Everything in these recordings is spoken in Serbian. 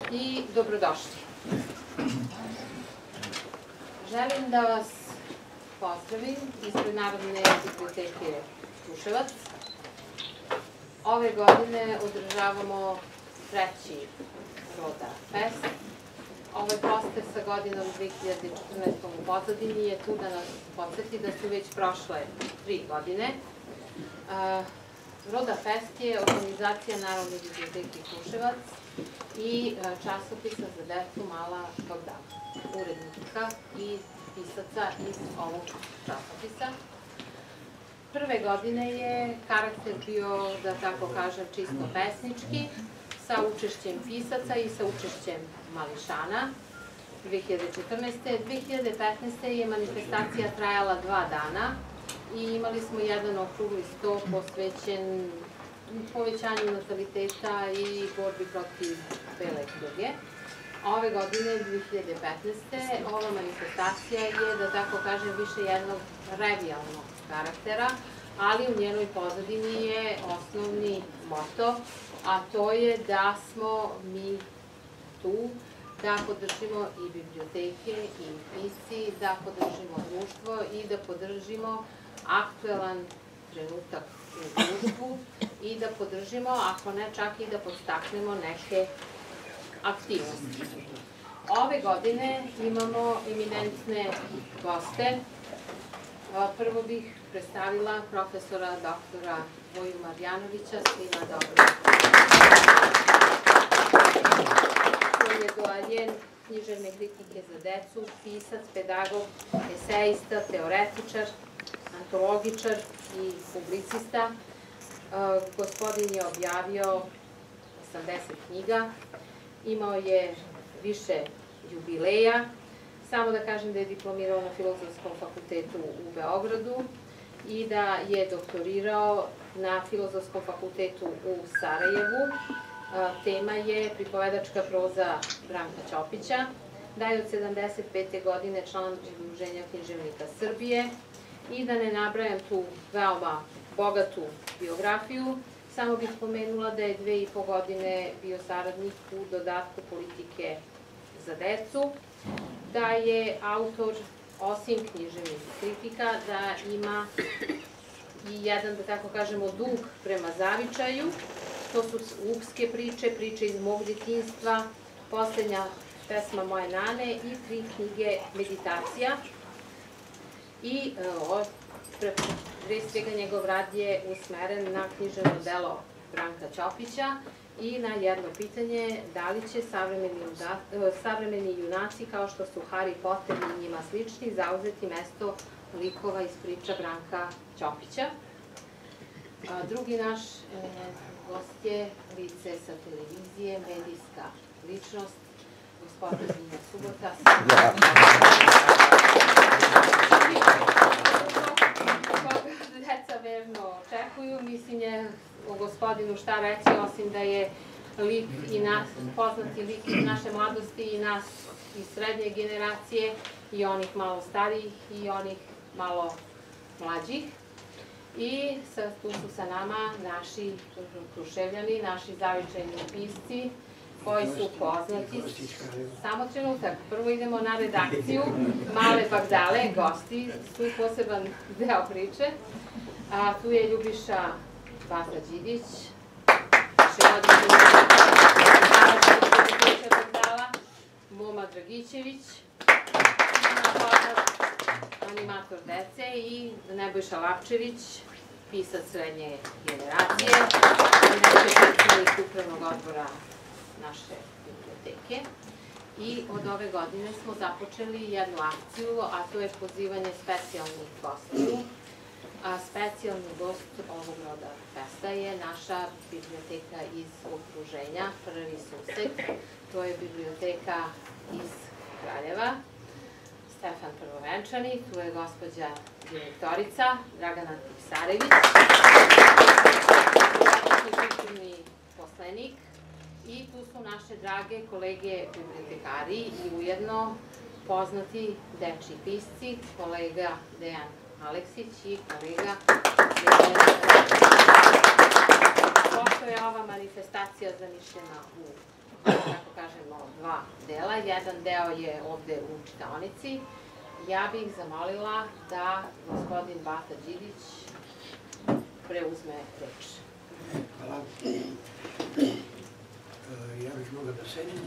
i dobrodošli. Želim da vas pozdravim ispred Narodne biblioteke Kruševac. Ove godine održavamo treći Roda Fest. Ovaj poster sa godinom 2014. u pozadini je tu da nas podsjeti da su već prošle 3 godine. Roda Fest je organizacija Narodne biblioteke Kruševac i časopisa za decu Mala Bogdana, urednika i pisaca iz ovog časopisa. Prve godine je karakter bio, da tako kažem, čisto pesnički, sa učešćem pisaca i sa učešćem mališana 2014. 2015. je manifestacija trajala 2 dana i imali smo jedan okrugli sto posvećen povećanju nataliteta i borbi protiv bele kuge. Ove godine, 2015. ova manifestacija je, da tako kažem, više jednog revijalnog karaktera, ali u njenoj pozadini je osnovni moto, a to je da smo mi tu da podržimo i biblioteke i pisci, da podržimo društvo i da podržimo aktuelan trenutak u društvu i da podržimo, ako ne čak i da podstaknemo neke aktivnosti. Ove godine imamo eminentne goste. Prvo bih predstavila profesora doktora Voju Marjanovića, svima dobro. On je doajen književne kritike za decu, pisac, pedagog, esejista, teoretičar, antologičar i publicista. Gospodin je objavio 80 knjiga, imao je više jubileja. Samo da kažem da je diplomirao na Filozofskom fakultetu u Beogradu i da je doktorirao na Filozofskom fakultetu u Sarajevu. Tema je pripovedačka proza Branka Ćopića, da je od 75. godine član Udruženja književnika Srbije i da ne nabrajam tu veoma bogatu biografiju, samo bih pomenula da je 2,5 godine bio saradnik u dodatku politike za decu, da je autor, osim književnih kritika, da ima i jedan, da tako kažemo, dug prema zavičaju. To su Ugske priče, priče iz mog djetinjstva, Poslednja pesma moje nane i 3 knjige meditacija. I pre svega njegov rad je usmeren na književno delo Branka Ćopića i na jedno pitanje da li će savremeni junaci kao što su Harry Potter i njima slični zauzeti mesto likova iz priča Branka Ćopića. Drugi naš gost je lice sa televizije, medijska ličnost, gospodin Vinja Subota. Deca verno očekuju, mislim je o gospodinu šta reći, osim da je lik i nas, poznati lik iz naše mladosti i nas iz srednje generacije i onih malo starijih i onih malo mlađih. I tu su sa nama naši Kruševljani, naši zavičajni pisci koji su poznati. Samo trenutak, prvo idemo na redakciju, Male Bagdale, gosti, su poseban deo priče. Tu je Ljubiša Bata Đidić, Moma Dragićević, animator dece i Nebojša Lapčević, pisac srednje generacije, predsednik upravnog odbora naše biblioteke. I od ove godine smo započeli jednu akciju, a to je pozivanje specijalnih gostiju. Specijalni gost ovog Roda Festa je naša biblioteka iz okruženja, prvi sused. To je biblioteka iz Kraljeva, Stefan Prvovenčani, tu je gospođa direktorica Dragana Tipsarević, kulturni poslenik i tu su naše drage kolege bibliotekari i ujedno poznati dečji pisci, kolega Dejan Aleksić i kolega Dejan. Pošto je ova manifestacija zamišljena u, tako kažemo, dva dela. Jedan deo je ovde u čitaonici. Ja bih zamolila da gospodin Bata Đidić preuzme reč. Hvala. Ja bih mogla da sedim.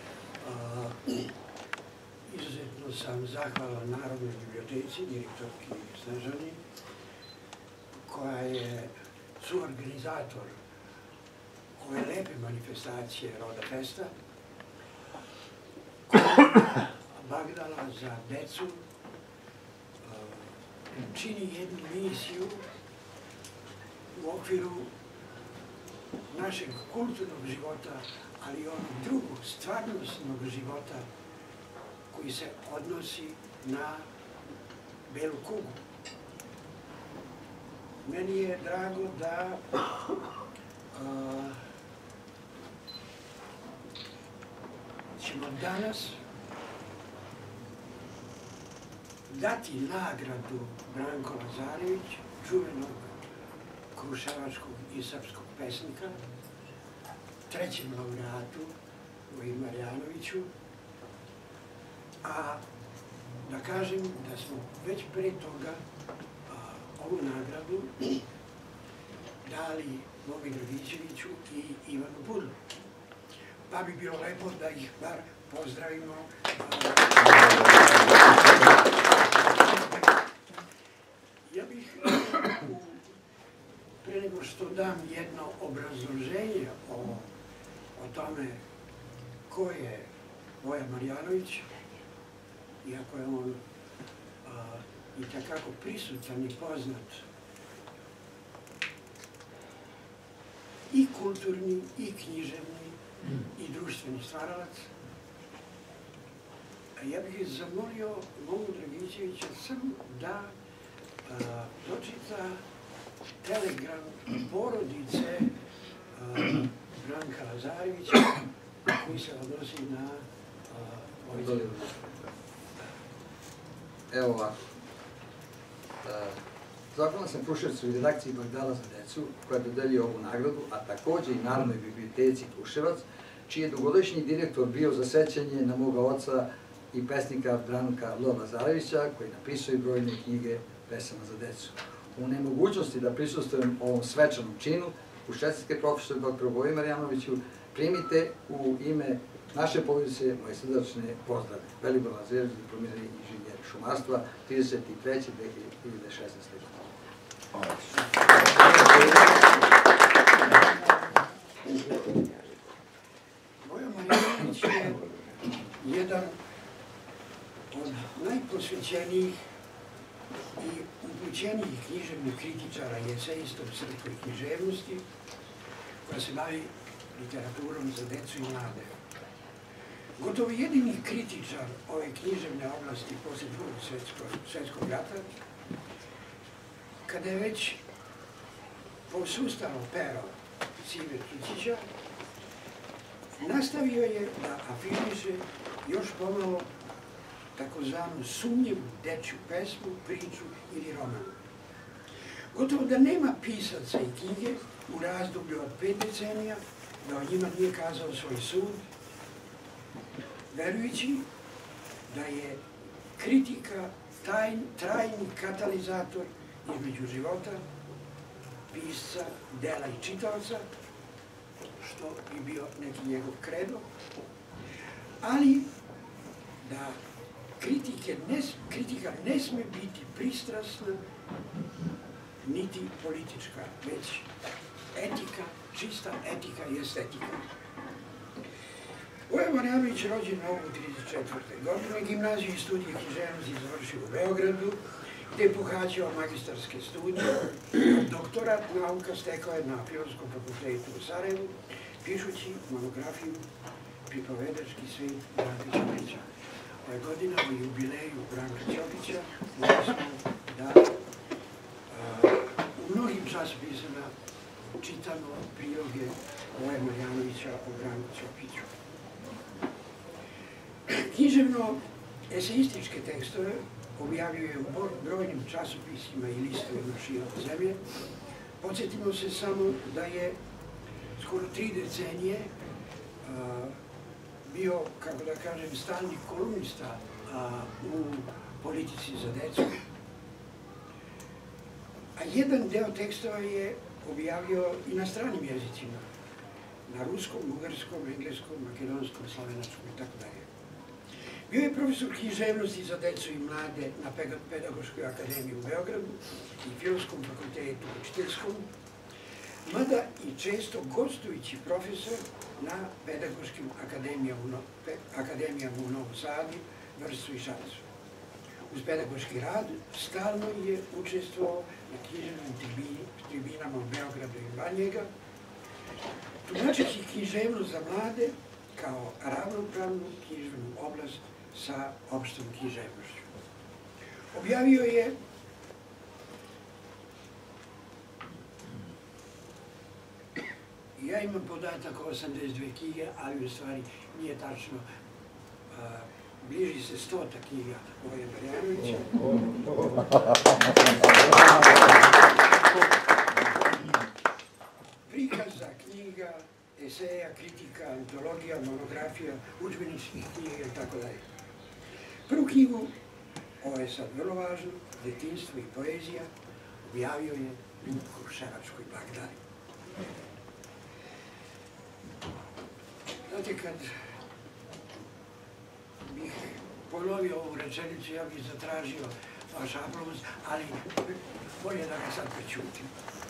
Izuzetno sam zahvalan Narodnoj biblioteci, direktorki Snežani, koja je suorganizator ove lepe manifestacije Roda Festa, koja je Bagdala za decu čini jednu misiju u okviru našeg kulturnog života, ali i onog drugog stvarnostnog života koji se odnosi na Belu kugu. Meni je drago da ćemo danas dati nagradu Branko Lazarević, čuvenog kruševačkog i srpskog pesnika, trećem laureatu Voji Marjanoviću, a da kažem da smo već pre toga ovu nagradu dali Bobi Dragićeviću i Ivanu Budlu. Pa bi bilo lepo da ih bar pozdravimo. Ja bih, pre nego što dam jedno obrazloženje o tome ko je Voja Marjanović, iako je on i takako prisutan i poznat i kulturni, i književni, i društveni stvaralac, ja bih zamolio Bogu Dragićevića samo da pročita telegram porodice Branka Lazarevića koji se odnosi na ovaj deliv. Evo ovako. Zahvalan sam Kruševcu i redakciji Bagdala za decu koja dodeljuje ovu nagradu, a takođe i Narodnoj biblioteci Kruševac, čiji je dugogodišnji direktor bio za sećanje na moga oca i pesnika Branka Lazarevića, koji napisuje brojne knjige pesama za decu. U nemogućnosti da prisustvujem ovom svečanom činu, kruševski profesor dr. Voji Marjanoviću, primite u ime naše porodice moje srdačne pozdrave. Velibor Lazarević, diplomirani inženjer šumarstva, 33. 2016. godine. Voja Marjanović je jedan od najposvećenijih i upućenijih književnih kritičara i esejista u srpskoj književnosti, koja se bavi literaturom za decu i mlade. Gotovo jedini kritičar ove književne oblasti posle Drugog svjetskog rata, kada je već posustao pero Sive Tucića, nastavio je da afirmiše još pomalo takozvanu sumnjivu dečju pesmu, priču ili roman. Gotovo da nema pisaca i knjige u razdoblju od 5 decenija da o njima nije kazao svoj sud, verujući da je kritika trajni katalizator između života, pisca, dela i čitaoca, što bi bio neki njegov kredo, ali da kritika ne sme biti pristrasna, niti politička, već etika, čista etika i estetika. Voja Marjanović je rođen u 1934. godine, gimnaziju i studije književnosti završio u Beogradu, gde je pohađao magistarske studije, doktorat nauka stekao je na Filozofskom fakultetu u Sarajevu, pišući monografiju Pripovedački svet Branka Ćopića. Ove godine u jubileju Branka Ćopića mogli smo da u mnogim časopisima čitamo priloge Voje Marjanovića o Branku Ćopiću. Književno-eseističke tekstove objavljuje u brojnim časopisima i listovima širom zemlje. Podsjetimo se samo da je skoro 3 decenije bio, kako da kažem, stalni kolumnista u politici za decu. A jedan deo tekstova je objavio i na stranim jezicima. Na ruskom, bugarskom, engleskom, makedonskom, slovenačkom i tako dalje. Bio je profesor književnosti za decu i mlade na Pedagoškoj akademiji u Beogradu i Filozofskom fakultetu učiteljskom, mada i često gostujući profesor na pedagoškim akademijama u Novom Sadu, Vršcu i Šapcu. Uz pedagoški rad stalno je učestvovao na književnim tribinama u Beogradu i van njega, tumačeći književnost za mlade kao ravnopravnu književnu oblast sa opštom književnošću. Objavio je ja imam podatak o 82 knjige, ali u stvari nije tačno. Bliži se 100 knjiga Voje Marjanovića. Prikaza, knjiga, eseja, kritika, antologija, monografija, udžbeničkih knjiga i tako dalje. Prvu knjigu, ovo je sad vrlo važno, Detinjstvo i poezija, objavio je u Kruševačkoj Bagdadi. Znate, kad bih ponovio ovu rečenicu, ja bih zatražio vaš aplauz, ali bolje da ga sad prećutim.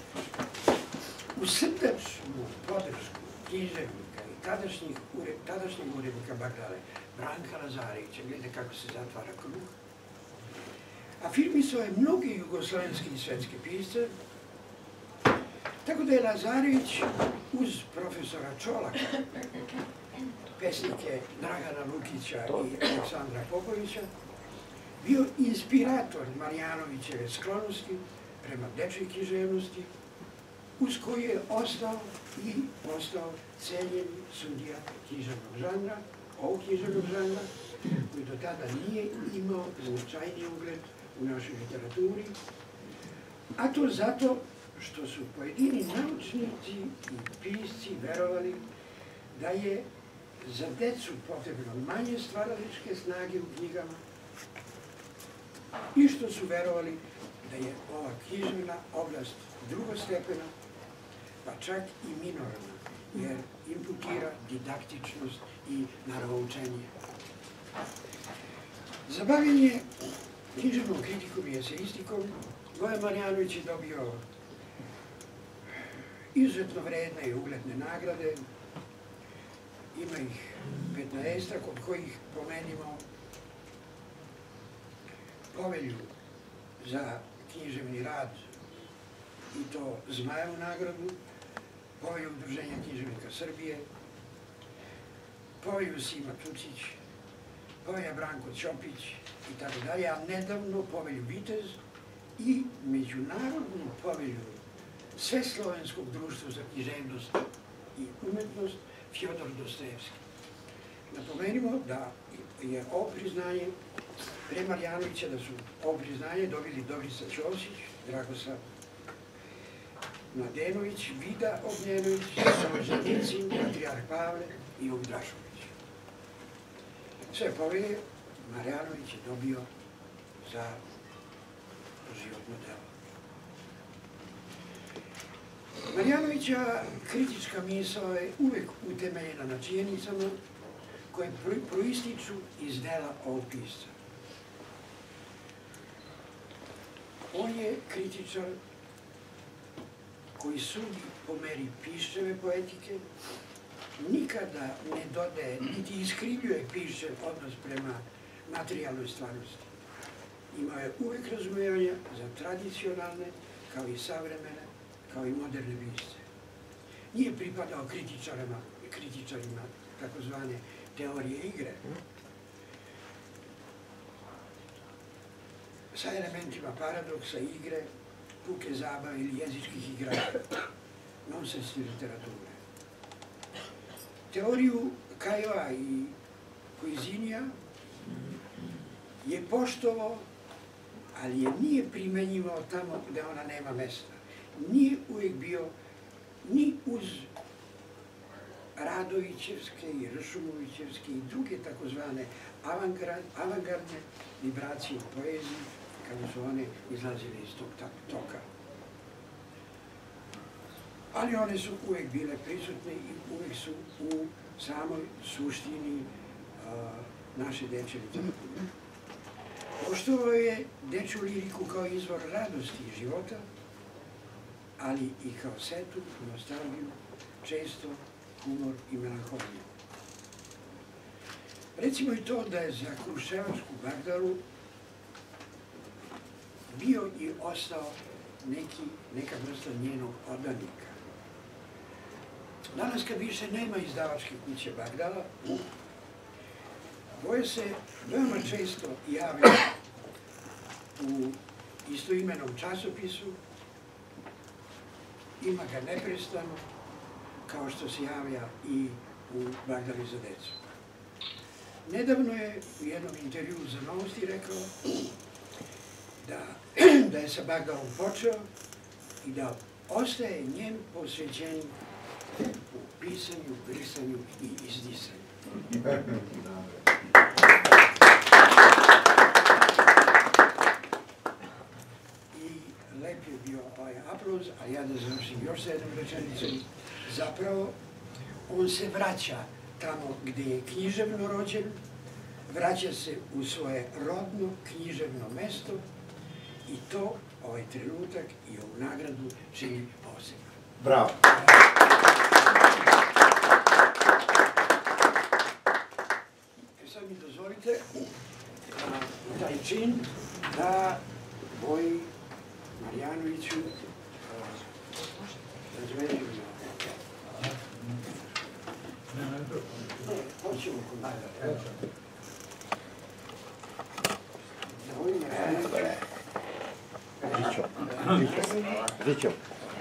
U srdačnu podršku književnika i tadašnjeg urednika Bagdale, Branka Lazarevića, gledajte kako se zatvara krug, afirmisao je mnogi jugoslovenski i svetski pisce, tako da je Lazarević uz profesora Čolaka, pesnike Dragana Lukića i Aleksandra Popovića, bio inspirator Marjanovićeve sklonosti prema dečjoj književnosti, uz koju je ostao i postao cenjeni sudija književnog žanra, ovog književnog žanra, koji do tada nije imao značajni ugled u našoj literaturi, a to zato što su pojedini naučnici i pisci verovali da je za decu potrebno manje stvaralačke snage u knjigama i što su verovali da je ova književna oblast drugostepena, pa čak i minorna, jer imputira didaktičnost i naravoučenje. Za bavljenje književnom kritikom i eseistikom Voja Marjanović je dobio izuzetno vredne i ugledne nagrade. Ima ih 15, od kojih pomenimo Povelju za književni rad i to Zmajevu nagradu, Povelju Udruženja književnika Srbije, Povelju Sima Tucić, Povelja Branko Ćopić i tako dalje, a nedavno Povelju Vitez i međunarodnu Povelju Sveslovenskog društva za književnost i umetnost Fjodor Dostojevski. Napomenimo da je ovo priznanje pre Marjanovića, da su ovo priznanje dobili Dobrica Ćosić, Dragoslav Mladenović, Vida Ognjenović, Solženici, Patrijarh Pavle i Vuk Drašović. Sve povelje Marjanović je dobio za životno delo. Marjanovića kritička misao je uvek utemeljena na činjenicama koje proističu iz dela ovog pisca. On je kritičar koji sudi po meri Piščeve poetike, nikada ne dodaje, niti iskrivljuje Piščev odnos prema materijalnoj stvarnosti. Imao je uvek razumevanja za tradicionalne, kao i savremene, kao i moderne pisce. Nije pripadao kritičarima takozvane teorije igre, sa elementima paradoksa, igre, puke zabave ili jezičkih igrača, nonsensne literature. Teoriju Kajova i Koizinija je poštovao, ali je nije primenjivao tamo gde ona nema mesta. Nije uvijek bio ni uz Radovićevske i Ršumovićevske i druge takozvane avangardne vibracije u poeziji, kada su one izlazile iz tog toka. Ali one su uvek bile prisutne i uvek su u samoj suštini naše dečje literature. Poštovao je dečju liriku kao izvor radosti i života, ali i kao setu, nostalgiju, često humor i melanholiju. Recimo i to da je za Kruševačku Bagdalu bio i ostao neka vrsta njenog oddanika. Danas kad više nema izdavačke kuće Bagdala, Voja se veoma često javlja u istoimenom časopisu, ima ga neprestano, kao što se javlja i u Bagdali za decu. Nedavno je u jednom intervjuu za Novosti rekao da je sa Bagdalom počeo i da ostaje njem posvećen u pisanju, brisanju i izdisanju. I lep je bio ovaj aplauz, a ja da završim još sa jednom rečenicom. Zapravo, on se vraća tamo gde je književno rođen, vraća se u svoje rodno književno mesto i to ovaj trenutak i ovu nagradu čini posebno. Bravo! Sad mi dozvolite taj čin da Voji Marjanoviću razvežem hoćemo kod nagrada. Zićo.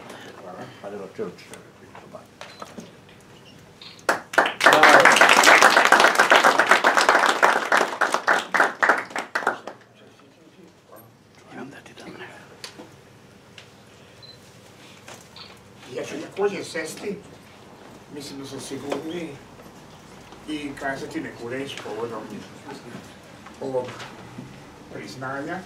Ja ću također sesti, mislim da sam sigurniji, i kazati neku reč povodom ovog priznanja.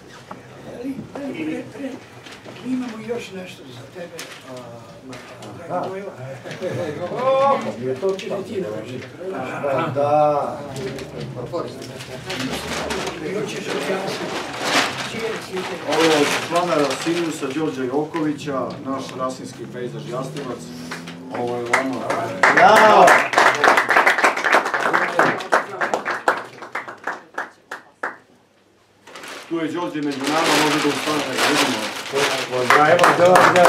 Mi imamo još nešto za tebe, dragi Vojo. Je to Će li ti da važi? da. Hoćeš objasniti? Ovo je od člana Siniusa Đorđa Jokovića, naš rasinski pejzaž Jastivac. Ovo je vama. Bravo! Tu je Đorđe među nama, može da ustane, da vidimo. Pozdravimo Đorđa!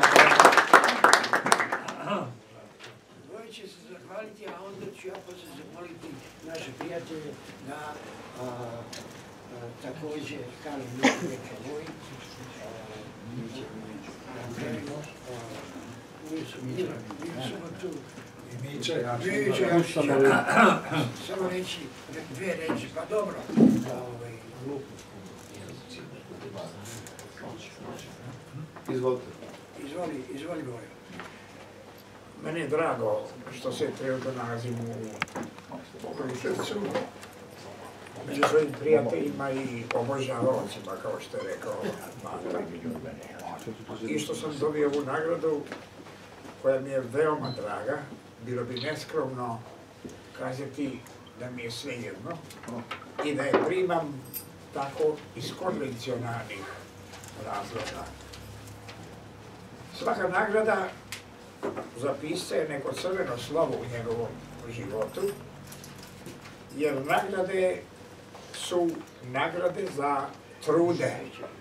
Voja će se zahvaliti, a onda ću ja posle zamoliti naše prijatelje da takođe kažu neke Voji. Mi ćemo napravimo. Mi smo tu. Samo reći dve reči, pa dobro. Izvolite. Izvoli Vojo. Meni je drago što se trenutno nalazim u Kruševcu, među svojim prijateljima i obožavaocima, kao što je rekao Mata. I što sam dobio ovu nagradu, koja mi je veoma draga, bilo bi neskromno kazati da mi je svejedno i da je primam tako iz konvencionalnih razloga. Svaka nagrada za pisca je neko crveno slovo u njegovom životu, jer nagrade su nagrade za trude,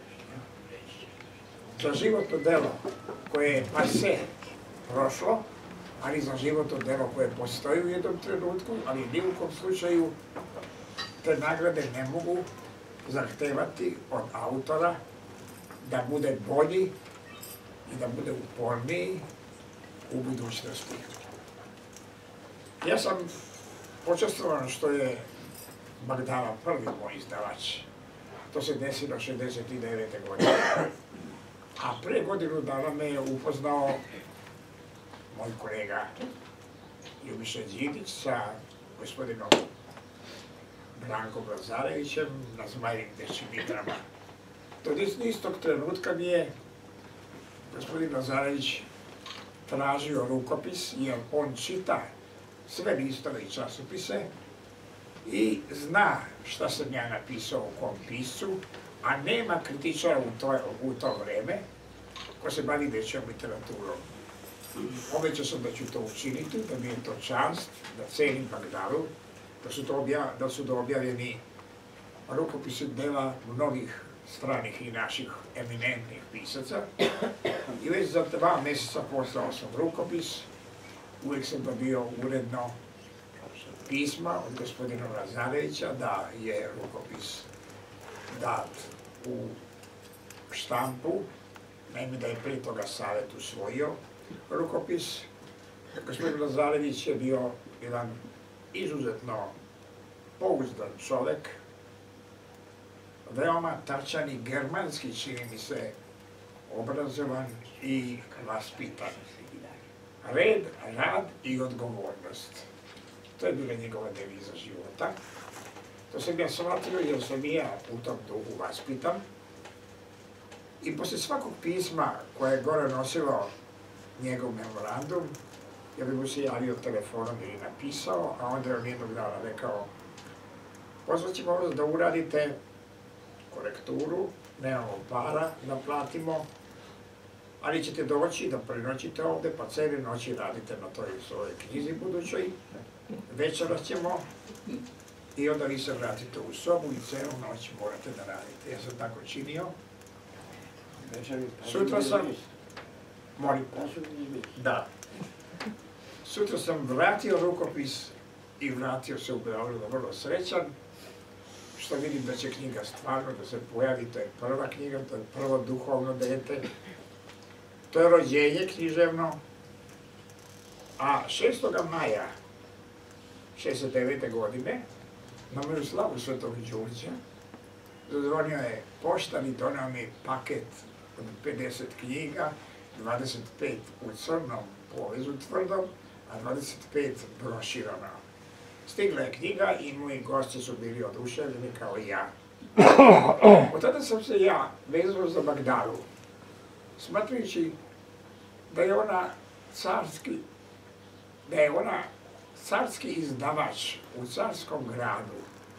za životno delo koje je pase prošlo, ali za životno delo koje postoji u jednom trenutku, ali ni u kom slučaju te nagrade ne mogu zahtevati od autora da bude bolji i da bude uporniji u budućnosti. Ja sam počastvovan što je Bagdala prvi moj izdavač. To se desilo 69. godine. A pre godinu dana me je upoznao moj kolega Ljubiša Đidić sa gospodinom Brankom Lazarevićem na Zmajnim dečim igrama. Od istog trenutka mi je gospodin Lazarević tražio rukopis, jer on čita sve listove i časopise i zna šta sam ja napisao u kom piscu, a nema kritičara u to vreme ko se bavi dečjom literaturom. Obećao sam da ću to učiniti, da mi je to čast, da cenim Bagdalu, da su to objavljeni rukopisi dela mnogih stranih i naših eminentnih pisaca. I već za 2 mjeseca poslao sam rukopis, uvijek sam dobio uredno pisma od gospodina Lazarevića da je rukopis dat u štampu, naime da je prije toga savjet usvojio rukopis. Gospodin Lazarević je bio jedan izuzetno pouzdan čovek, veoma tačan i germanski, čini mi se, obrazovan i vaspitan. Red, rad i odgovornost. To je bila njegova deviza života. To sam ja shvatio jer sam i ja u tom duhu vaspitan. I posle svakog pisma koje je gore nosilo njegov memorandum, ja bih mu se javio telefonom ili napisao, a onda je on jednog dana rekao: pozvat ćemo vas da uradite korekturu, nemamo para da platimo, ali ćete doći da prenoćite ovde, pa cele noći radite na toj svojoj knjizi budućoj, večeras ćemo i onda vi se vratite u sobu i celu noć morate da radite. Ja sam tako činio. Sutra sam... Molim. Da. Sutra sam vratio rukopis i vratio se u Beogradu vrlo srećan, što vidim da će knjiga stvarno da se pojavi. To je prva knjiga, to je prvo duhovno dete. To je rođenje književno. A 6. maja 1969. godine, na moju slavu Svetog Đurđa, zazvonio je poštar i donao mi paket od 50 knjiga, 25 u crnom povezu tvrdom, a 25 broširano. Stigla je knjiga i moji gosti su bili oduševljeni kao i ja. Od tada sam se ja vezao za Bagdalu, smatrajući da je ona carski izdavač u carskom gradu,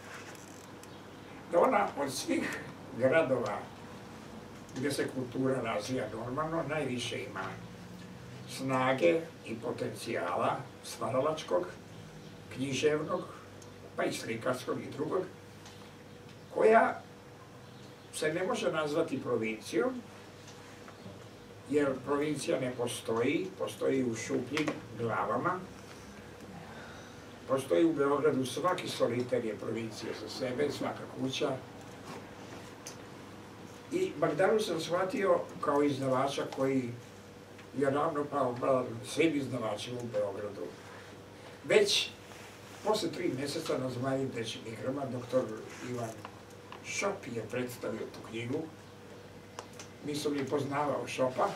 da ona od svih gradova gdje se kultura razvija normalno, najviše ima snage i potencijala stvaralačkog, književnog, pa i slikarskog i drugog, koja se ne može nazvati provincijom, jer provincija ne postoji, postoji u šupljim glavama. Postoji u Beogradu svaki soliter je provincija za sebe, svaka kuća. I Bagdalu sam shvatio kao izdavača koji je ravnopravan svim izdavačima u Beogradu. Već posle 3 mjeseca na Zmajnim dečim igrama doktor Ivan Šop je predstavio tu knjigu. Nisam ni poznavao Šopa.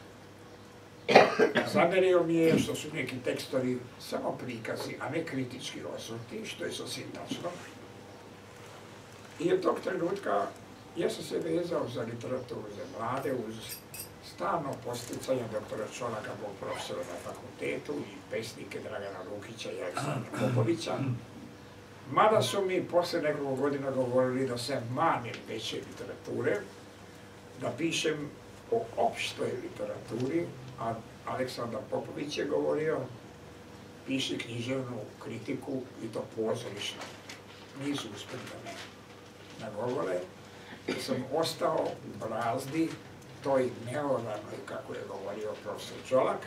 Zamerio mi je što su neki tekstovi samo prikazi, a ne kritički osvrti, što je sasvim tačno. I od tog trenutka ja sam se vezao za literaturu za mlade uz stalno posticanje doktora Čolaka, mog profesora na fakultetu, i pesnike Dragana Lukića i Aleksandra Popovića. Mada su mi posle nekoliko godina govorili da se manim veće literature, da pišem o opštoj literaturi, a Aleksandar Popović je govorio: piši književnu kritiku i to pozorišno. Nisu uspeli da me nagovore, da sam ostao u brazdi toj neoranoj, kako je govorio profesor Čolak,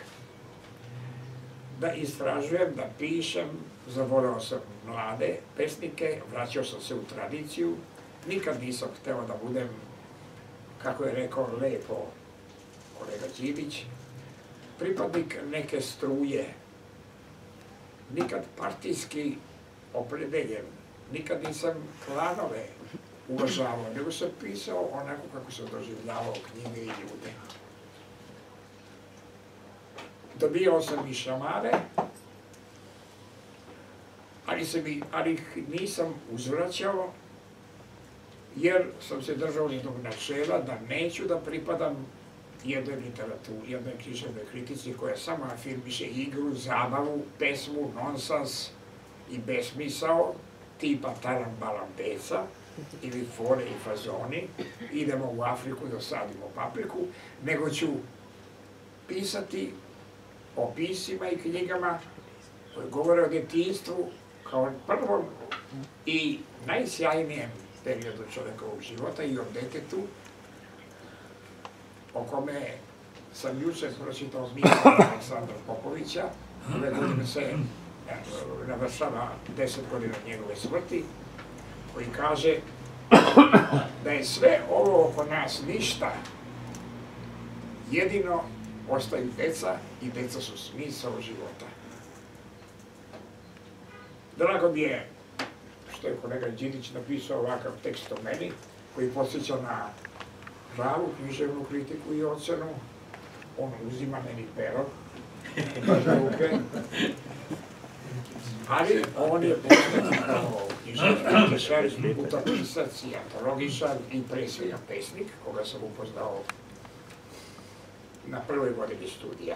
da istražujem, da pišem. Zavoleo sam mlade pesnike, vraćao sam se u tradiciju, nikad nisam hteo da budem, kako je rekao lepo kolega Đidić, pripadnik neke struje, nikad partijski opredeljen, nikad nisam klanove uvažavao, nego sam pisao onako kako sam doživljavao knjige i ljude. Dobijao sam i šamare, ali ih nisam uzvraćao, jer sam se držao jednog načela da neću da pripadam jednoj literaturi, jednoj književnoj kritici koja samo afirmiše igru, zabavu, pesmu, nonsens i besmisao, tipa taram balam deca, ili fore i fazoni, idemo u Afriku da sadimo papriku, nego ću pisati o pisima i knjigama koje govore o detinjstvu kao prvom i najsjajnijem periodu čovekovog života i o detetu, o kome sam juče pročitao misli Aleksandra Popovića. Ove godine se navršava 10 godina njegove smrti, koji kaže da je sve ovo oko nas ništa, jedino ostaju deca i deca su smisao života. Drago mi je što je kolega Đidić napisao ovakav tekst o meni, koji podsjeća na pravu književnu kritiku i ocenu. On uzima meni pero za ruke, ali on je poznat kao književni kritičar, putopisac i antologičar i pre svega pesnik, koga sam upoznao na prvoj godini studija.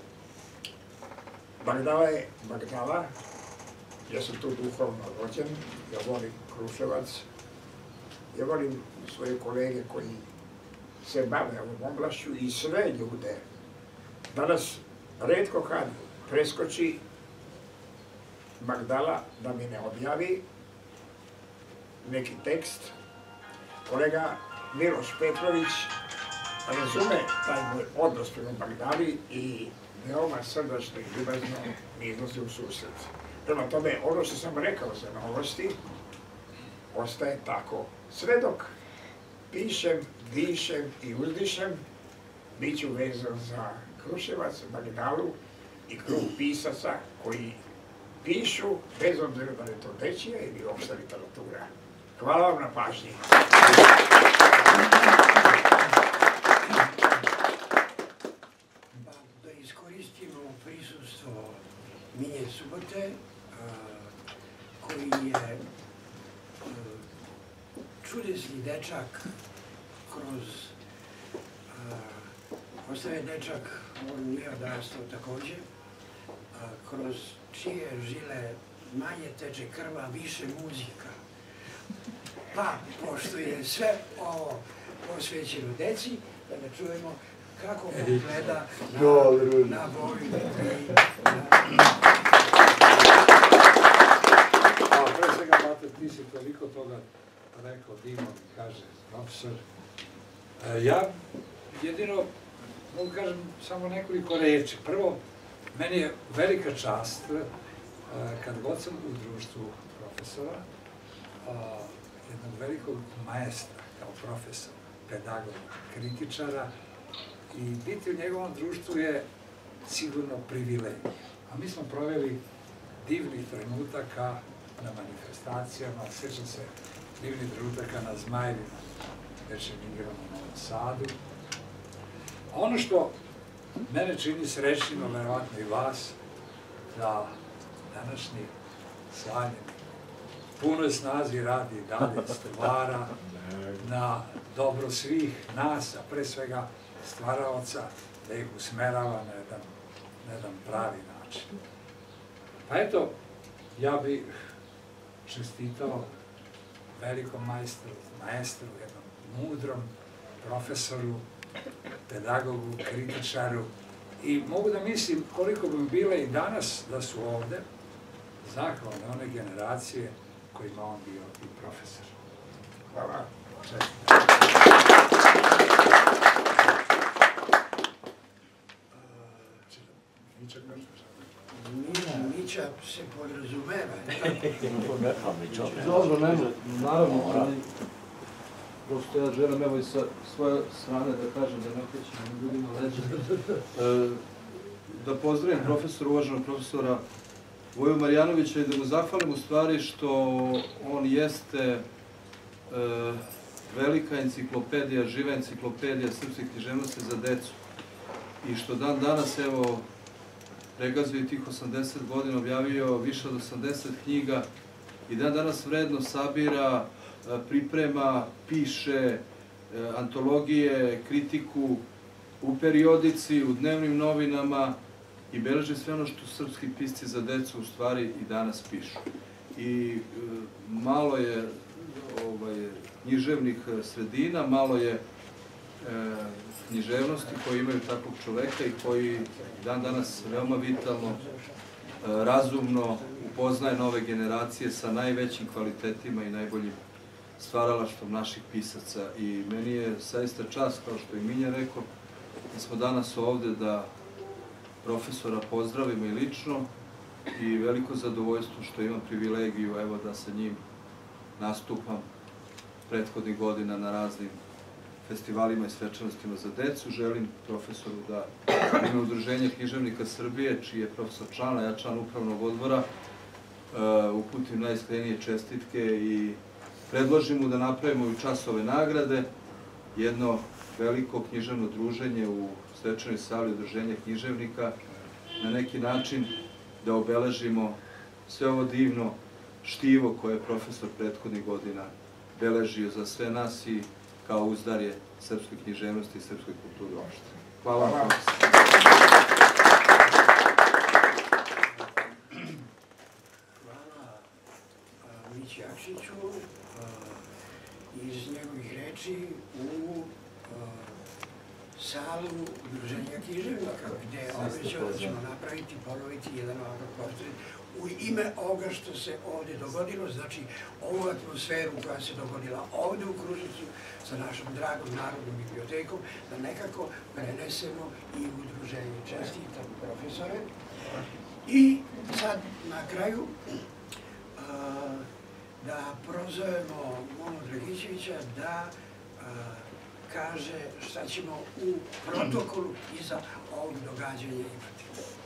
Bagdala je Bagdala, ja sam tu duhovno rođen, ja volim Kruševac, ja volim svoje kolege koji se bave ovom oblašću i sve ljude. Danas retko kad preskoči Bagdala da mi ne objavi neki tekst. Kolega Miloš Petrović razume taj moj odnos prema Bagdali i veoma srdačno i ljubazno mi izlazi u susret. Prema tome, ono što sam rekao za Novosti, ostaje tako. Sve dok pišem, dišem i uzdišem, bit ću vezan za Kruševac, Bagdalu i krug pisaca koji pišu, bez obzira da je to dečija ili opšta literatura. Hvala vam na pažnji. Da iskoristimo prisustvo Minje Subote, koji je čudesni dečak ostaje dečak, on nije odrastao takođe, kroz čije žile manje teče krva, više muzika. Pa, pošto je sve ovo posvećeno deci, da ne čujemo kako on gleda na Boju. Pre svega, Mate, ti si toliko toga rekao divno, kaže profesor. Ja jedino mogu kažem samo nekoliko reči. Prvo, meni je velika čast kad god sam u društvu profesora, jednog velikog maestra kao profesor, pedagoga, kritičara, i biti u njegovom društvu je sigurno privilegij. A mi smo proveli divnih trenutaka na manifestacijama, sjećam se divnih trenutaka na Zmajevima, večernjim igrama u Novom Sadu. Ono što mene čini srećnima, verovatno i vas, da današnji Slavljen punoj snazi radi i dalje, stvara na dobro svih nas, a pre svega stvaraoca, da ih usmerava na jedan pravi način. Pa eto, ja bih čestitao velikom maestru, jednom mudrom profesoru, pedagogu, kritičaru, i mogu da mislim koliko bi bile i danas da su ovde zahvalne one generacije kojima on bio i profesor. Hvala. Mića se podrazumeva. Dobro, naravno, ali prosto ja želim evo i sa svoje strane da kažem da ne krećemo ljudima leđa. Da pozdravim uvaženog profesora Voju Marjanovića i da mu zahvalim u stvari što on jeste velika enciklopedija, živa enciklopedija srpske književnosti za decu. I što dan danas, evo, pregazio i tih 80 godina, objavio više od 80 knjiga i dan danas vredno sabira, priprema, piše antologije, kritiku u periodici, u dnevnim novinama i beleži sve ono što srpski pisci za decu u stvari i danas pišu. I malo je književnih sredina, malo je književnosti koji imaju takvog čoveka i koji dan danas veoma vitalno, razumno upoznaje nove generacije sa najvećim kvalitetima i najboljim stvaralaštvom naših pisaca. I meni je zaista čast, kao što je Minja rekao, da smo danas ovde da profesora pozdravimo i lično i veliko zadovoljstvo što imam privilegiju evo da sa njim nastupam prethodnih godina na raznim festivalima i svečanostima za decu. Želim profesoru da ime Udruženja književnika Srbije, čiji je profesor član, a ja član upravnog odbora, uputim najiskrenije čestitke i predložim mu da napravimo u čas ove nagrade jedno veliko književno druženje u svečanoj sali Udruženja književnika, na neki način da obeležimo sve ovo divno štivo koje je profesor prethodnih godina beležio za sve nas i kao uzdarje srpske književnosti i srpske kulture uopšte. Hvala vam. Hvala Mići Jakšiću iz njegovih reči u salu Udruženja književnika, gde je obećao da ćemo napraviti, ponoviti jedan ovakav portret u ime ovoga što se ovde dogodilo, znači ovu atmosferu koja se dogodila ovde u Kruševcu sa našom dragom Narodnom bibliotekom, da nekako prenesemo i u udruženje. Čestitam profesore. I sad na kraju da prozovemo Monu Dragićevića da kaže šta ćemo u protokolu iza ovog događanja imati.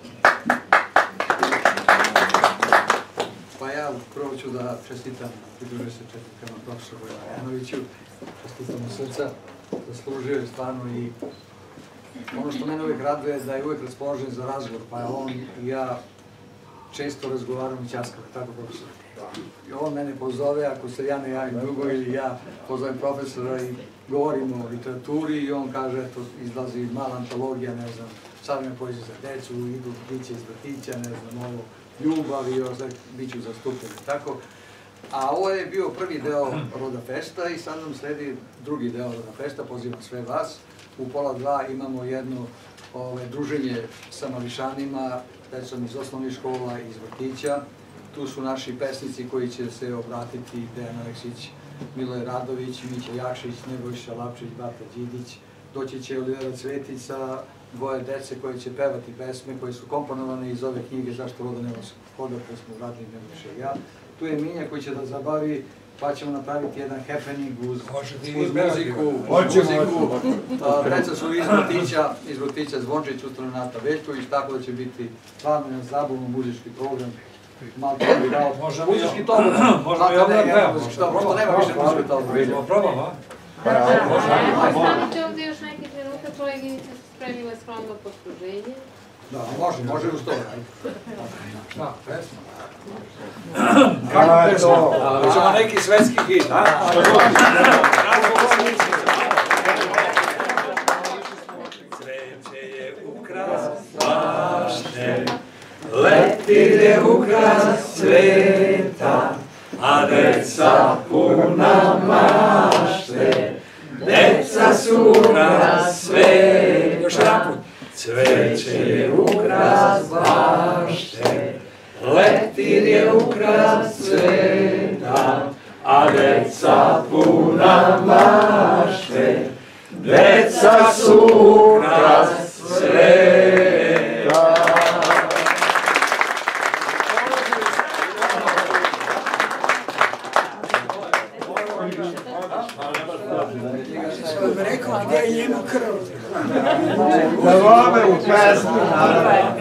Pa ja prvo ću da čestitam, pridružujem se čestitkama profesoru Jovanoviću, čestitam od srca, zaslužio je stvarno i ono što mene uvijek raduje je da je uvijek raspoložen za razgovor, pa on i ja često razgovaram i ćaskam, tako profesor. I on mene pozove, ako se ja ne javim drugo ili ja pozovem profesora i govorimo o literaturi i on kaže, eto, izlazi mala antologija, ne znam, savremena poezija za decu, idu priče iz vrtića, ne znam, ovo, ljubav i još bit ću zastupljeni, tako. A ovo je bio prvi deo Roda Festa i sad nam sledi drugi deo Roda Festa, pozivam sve vas. U 1:30 imamo jedno druženje sa mališanima, decom iz osnovnih škola i iz vrtića. Tu su naši pesnici koji će se obratiti, Dejan Aleksić, Miloje Radović, Mića Jakšić, Nebojša Lapčić, Bata Đidić. Doći će Olivera Cvetić sa dvoje dece koje će pevati pesme koje su komponovane iz ove knjige Zašto roda nema hoda, koje smo uradili Nebojša i ja. Tu je Minja koji će da zabavi, pa ćemo napraviti jedan happening uz muziku. Deca su iz vrtića Zvončić, Ustrana Nata Veljković, tako da će biti stvarno jedan zabavno muzički program. Muzički tom, pošto nema više muzički tom. Probamo, samo će ovdje još neki trenutak, koleginice su spremile skromno posluženje. Da, može uz to. Šta, pesma? Kako je to? Ćemo neki svetski hit, a? Cveće je ukras bašte, leptir je ukras sveta, a deca puna mašte. Deca su ukras sveta, još jedan put. Cveće je ukras bašte, leptir je ukras sveta, a deca puna mašte. Deca su ukras sveta. Sam rekao gdje je njemu krv. Da vome u pesmu, naravno.